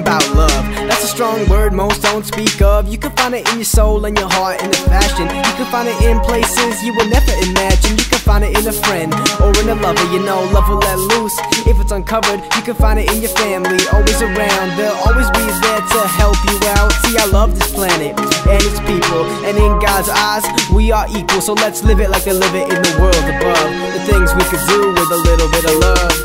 about love. That's a strong word most don't speak of. You can find it in your soul and your heart in the fashion. You can find it in places you would never imagine. You can find it in a friend or in a lover. You know, love will let loose if it's uncovered. You can find it in your family, always around. They'll always be there to help you out. See, I love this planet and its people, and in God's eyes, we are equal. So let's live it like they live it in the world above. The things we could do with a little bit of love.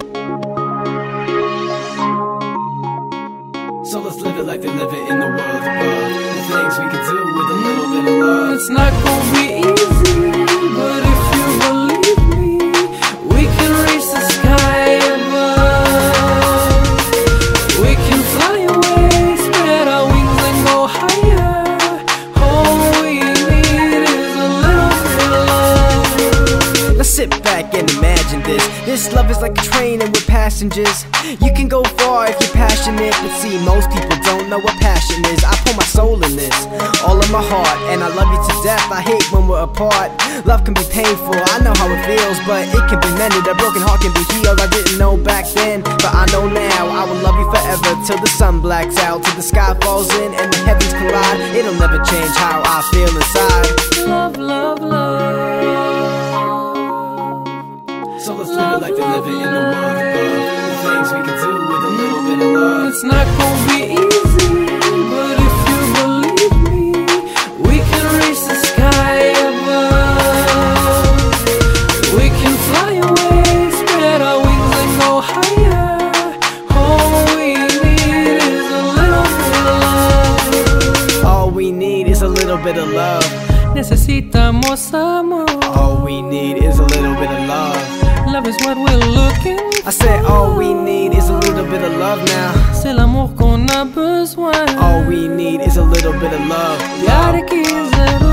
So let's live it like they live it in the world above. The things we could do with a little bit of love. It's not gonna be easy, but if you believe me, we can reach the sky above. We can fly away, spread our wings and go higher. All we need is a little bit of love. Let's sit back and imagine this. This love is like a train and we're passengers. You can go far if you're passionate, but see, most people don't know what passion is. I pour my soul in this, all of my heart, and I love you to death. I hate when we're apart. Love can be painful, I know how it feels, but it can be mended. A broken heart can be healed. I didn't know back then, but I know now. I will love you forever till the sun blacks out, till the sky falls in and the heavens collide. It'll never change how I feel inside. Love, love, love. So let's live it like they live it in the world above. The things we can do with a little bit of love. It's not gonna be easy, but if you believe me, we can reach the sky above. We can fly away, spread our wings and go higher. All we need is a little bit of love. All we need is a little bit of love. Necesitamos amor. All we need is a little bit of love. Love is what we're looking for. I said all we need is a little bit of love now. C'est l'amour qu'on a besoin. All we need is a little bit of love. Gotta give it